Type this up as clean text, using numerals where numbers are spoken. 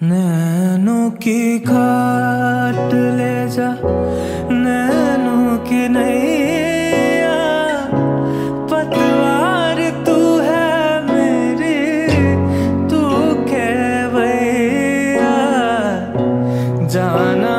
नैनों की काट ले जा, नैनों की नैया, पतवार तू है मेरी, तू कहवैया, जाना